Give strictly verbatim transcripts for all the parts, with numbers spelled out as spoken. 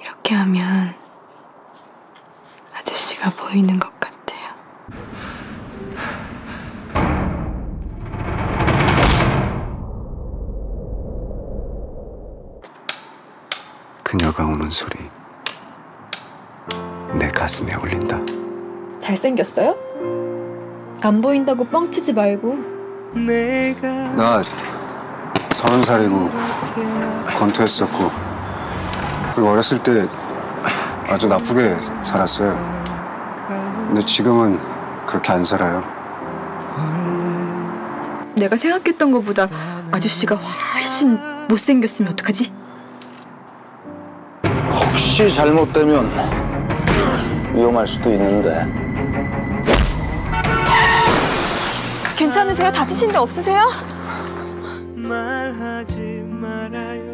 이렇게 하면 아저씨가 보이는 것 같아요. 그녀가 우는 소리 내 가슴에 울린다. 잘생겼어요? 안 보인다고 뻥치지 말고. 나 서른 살이고 권투했었고 그리고 어렸을 때 아주 나쁘게 살았어요. 근데 지금은 그렇게 안 살아요. 내가 생각했던 것보다 아저씨가 훨씬 못생겼으면 어떡하지? 혹시 잘못되면 위험할 수도 있는데. 괜찮으세요? 다치신 데 없으세요? 말하지 말아요.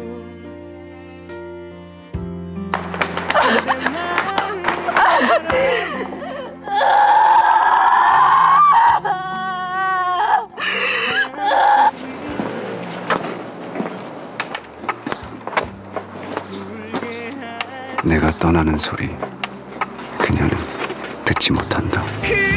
내가 떠나는 소리 그녀는 듣지 못한다.